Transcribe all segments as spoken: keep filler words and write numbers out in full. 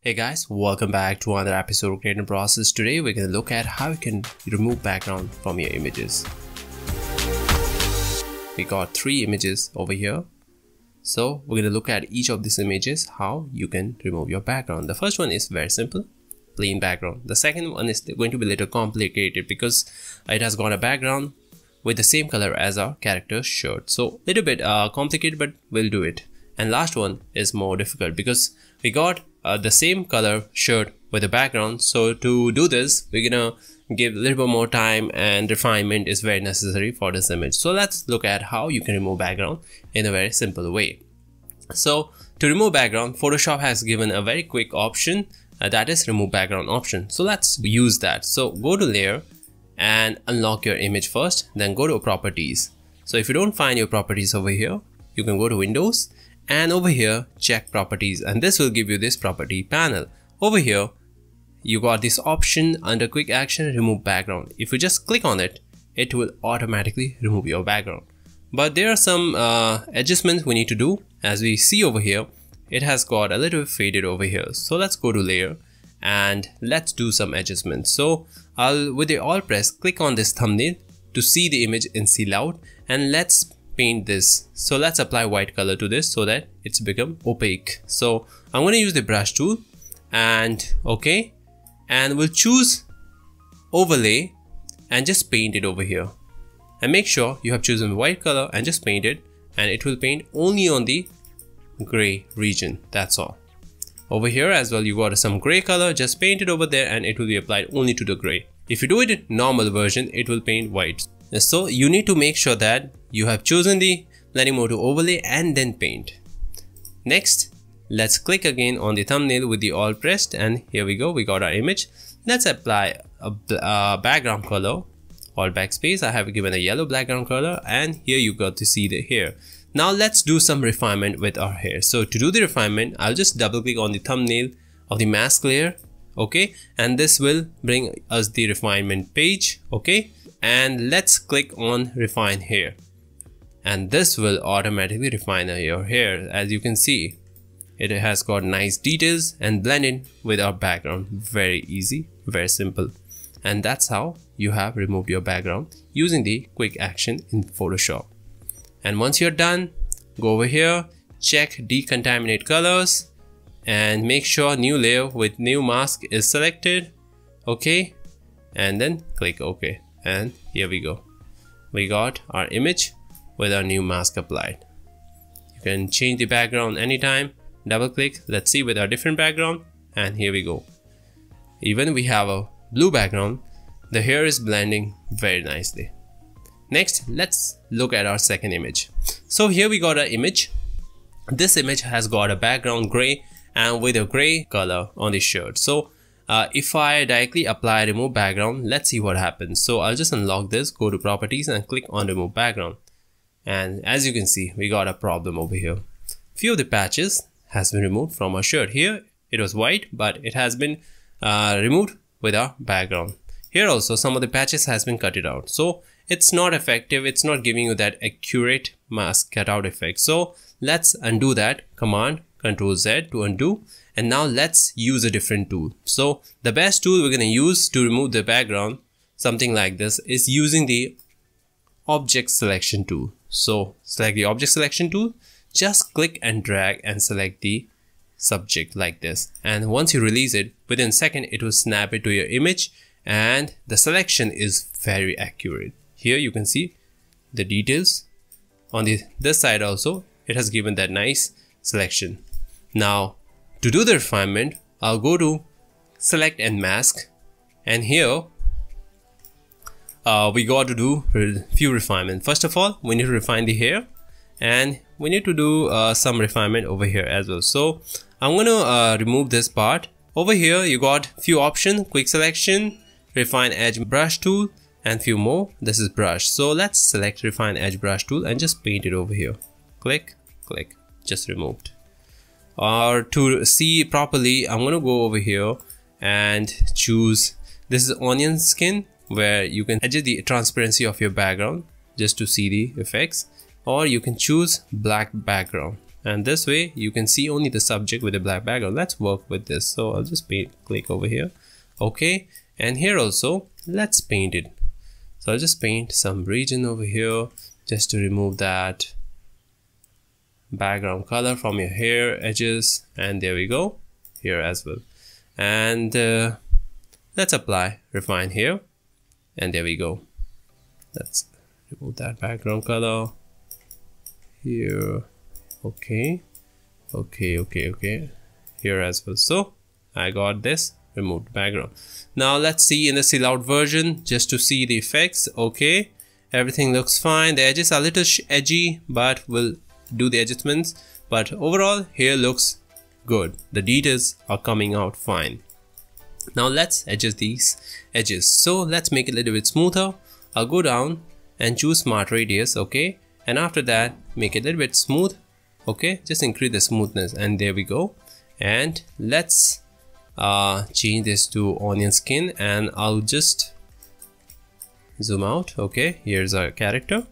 Hey guys, welcome back to another episode of Creative Process. Today we're going to look at how you can remove background from your images. We got three images over here. So we're going to look at each of these images, how you can remove your background. The first one is very simple, plain background. The second one is going to be a little complicated because it has got a background with the same color as our character's shirt. So a little bit uh, complicated, but we'll do it. And last one is more difficult because we got uh, the same color shirt with the background. So to do this, we're gonna give a little bit more time, and refinement is very necessary for this image. So let's look at how you can remove background in a very simple way. So to remove background, Photoshop has given a very quick option, uh, that is remove background option. So let's use that. So go to layer and unlock your image first, then go to properties. So if you don't find your properties over here, you can go to Windows and over here check properties, and this will give you this property panel. Over here you got this option under quick action, remove background. If you just click on it, it will automatically remove your background. But there are some uh, adjustments we need to do. As we see over here, it has got a little faded over here. So let's go to layer and let's do some adjustments. So I'll with the alt press click on this thumbnail to see the image in see loud, and let's paint this. So let's apply white color to this so that it's become opaque. So I'm going to use the brush tool and okay, and we'll choose overlay and just paint it over here, and make sure you have chosen white color and just paint it, and it will paint only on the gray region. That's all. Over here as well you got some gray color, just paint it over there and it will be applied only to the gray. If you do it in normal version, it will paint white. So you need to make sure that you have chosen the blending mode to overlay and then paint. Next, let's click again on the thumbnail with the alt pressed, and here we go, we got our image. Let's apply a, a background color, alt backspace. I have given a yellow background color, and here you got to see the hair. Now let's do some refinement with our hair. So to do the refinement, I'll just double click on the thumbnail of the mask layer, okay, and this will bring us the refinement page, okay, and let's click on refine hair, and this will automatically refine your hair. As you can see, it has got nice details and blended with our background. Very easy, very simple, and that's how you have removed your background using the quick action in Photoshop. And once you're done, go over here, check decontaminate colors, and make sure new layer with new mask is selected, okay, and then click OK. And here we go, we got our image with our new mask applied. You can change the background anytime, double click, let's see with our different background, and here we go. Even we have a blue background, the hair is blending very nicely. Next, let's look at our second image. So here we got an image. This image has got a background gray and with a gray color on the shirt. So uh, if I directly apply remove background, let's see what happens. So I'll just unlock this, go to properties and click on remove background. And as you can see, we got a problem over here. Few of the patches has been removed from our shirt. Here it was white, but it has been uh, removed with our background. Here also some of the patches has been cut it out. So it's not effective, it's not giving you that accurate mask cutout effect. So let's undo that. Command Control Z to undo, and now let's use a different tool. So the best tool we're going to use to remove the background, something like this, is using the object selection tool. So select the object selection tool, just click and drag and select the subject like this, and once you release it, within a second it will snap it to your image, and the selection is very accurate. Here you can see the details on the this side also, it has given that nice selection. Now to do the refinement, I'll go to select and mask, and here uh, we got to do a few refinement. First of all, we need to refine the hair, and we need to do uh, some refinement over here as well. So I'm going to uh, remove this part. Over here you got few options, quick selection, refine edge brush tool, and few more. This is brush. So let's select refine edge brush tool and just paint it over here. Click, click, just removed. Or to see properly, I'm gonna go over here and choose, this is onion skin, where you can adjust the transparency of your background just to see the effects, or you can choose black background and this way you can see only the subject with a black background. Let's work with this. So I'll just paint, click over here. Okay, and here also let's paint it. So I'll just paint some region over here just to remove that background color from your hair edges, and there we go, here as well. And uh, let's apply refine here, and there we go. Let's remove that background color here. Okay, okay, okay, okay, here as well. So I got this removed background. Now let's see in the Silhouette version just to see the effects. Okay, everything looks fine. The edges are a little edgy, but we'll do the adjustments. But overall here looks good. The details are coming out fine. Now let's adjust these edges. So let's make it a little bit smoother. I'll go down and choose Smart Radius. Okay, and after that make it a little bit smooth. Okay, just increase the smoothness, and there we go. And let's uh, change this to onion skin, and I'll just zoom out. Okay, here's our character,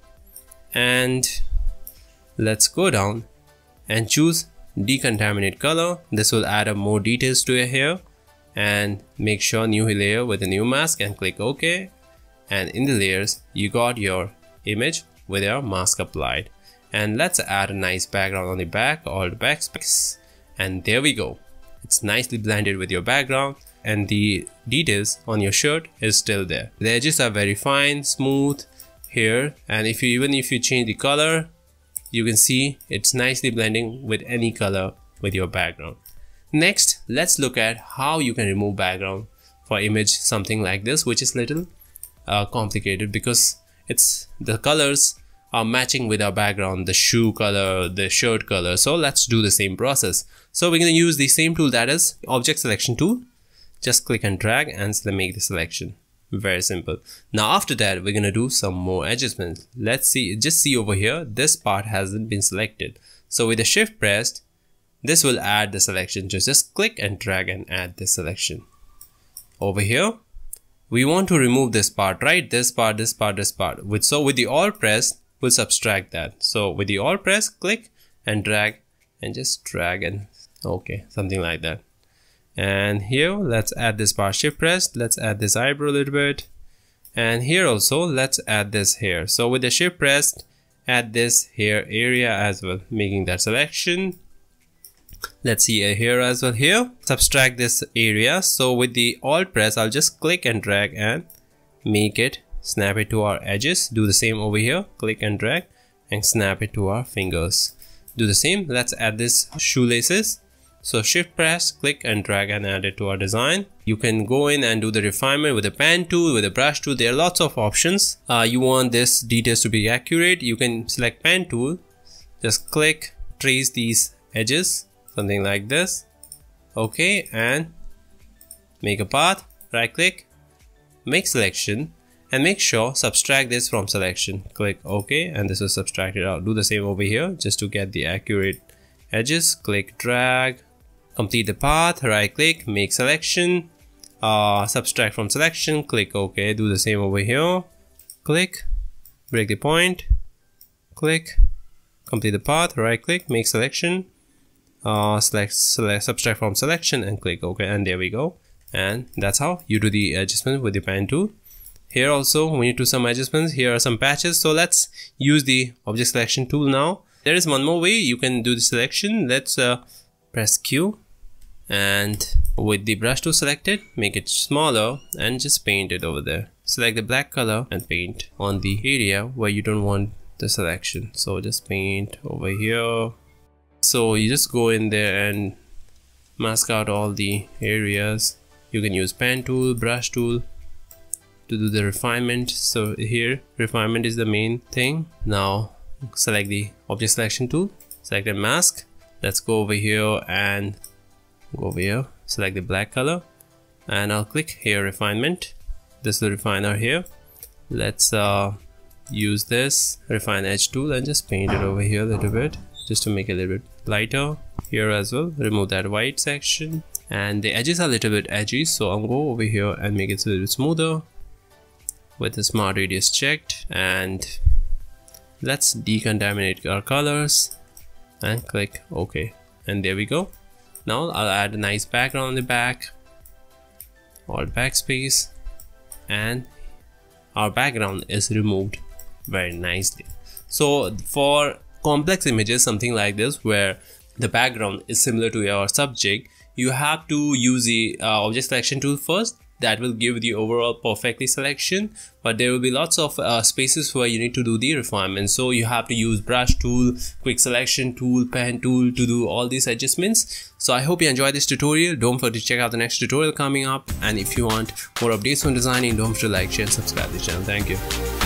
and let's go down and choose decontaminate color. This will add up more details to your hair, and make sure new layer with a new mask and click OK. And in the layers you got your image with your mask applied. And let's add a nice background on the back, all the back specs, and there we go. It's nicely blended with your background, and the details on your shirt is still there. The edges are very fine, smooth here, and if you even if you change the color, you can see it's nicely blending with any color with your background. Next, let's look at how you can remove background for image something like this, which is little uh, complicated because it's the colors are matching with our background, the shoe color, the shirt color. So let's do the same process. So we're going to use the same tool, that is object selection tool. Just click and drag and make the selection. Very simple. Now after that we're going to do some more adjustments. Let's see, just see over here, this part hasn't been selected. So with the shift pressed, this will add the selection. Just, just click and drag and add the selection. Over here we want to remove this part, right? This part, this part, this part. With so with the alt pressed, we'll subtract that. So with the alt press, click and drag and just drag and okay, something like that. And here let's add this part, shift pressed, let's add this eyebrow a little bit, and here also let's add this hair. So with the shift pressed, add this hair area as well, making that selection. Let's see a hair as well here, subtract this area. So with the alt press, I'll just click and drag and make it, snap it to our edges. Do the same over here, click and drag and snap it to our fingers. Do the same. Let's add this shoelaces. So shift press, click and drag and add it to our design. You can go in and do the refinement with the pen tool, with the brush tool. There are lots of options. Uh, you want this details to be accurate, you can select pen tool, just click, trace these edges, something like this. Okay, and make a path, right click, make selection, and make sure subtract this from selection. Click OK, and this will subtract it out. Do the same over here just to get the accurate edges. Click, drag, complete the path, right click, make selection, uh, subtract from selection, click OK. Do the same over here. Click, break the point, click, complete the path, right click, make selection, uh, select, select, subtract from selection and click OK, and there we go. And that's how you do the adjustment with the pen tool. Here also we need to do some adjustments. Here are some patches. So let's use the object selection tool now. There is one more way you can do the selection. Let's uh, press Q, and with the brush tool selected, make it smaller and just paint it over there. Select the black color and paint on the area where you don't want the selection. So just paint over here. So you just go in there and mask out all the areas. You can use pen tool, brush tool to do the refinement. So here refinement is the main thing. Now select the object selection tool, select a mask. Let's go over here and go over here, select the black color, and I'll click here refinement. This will refine our hair. Let's uh, use this refine edge tool and just paint it over here a little bit, just to make it a little bit lighter. Here as well, remove that white section, and the edges are a little bit edgy, so I'll go over here and make it a little bit smoother with the smart radius checked. And let's decontaminate our colors. and click OK, and there we go. Now I'll add a nice background on the back. Alt backspace, and our background is removed very nicely. So for complex images, something like this, where the background is similar to your subject, you have to use the uh, object selection tool first. That will give the overall perfectly selection, but there will be lots of uh, spaces where you need to do the refinement. So you have to use brush tool, quick selection tool, pen tool to do all these adjustments. So I hope you enjoyed this tutorial. Don't forget to check out the next tutorial coming up, and if you want more updates on designing, don't forget to like, share and subscribe to the channel. Thank you.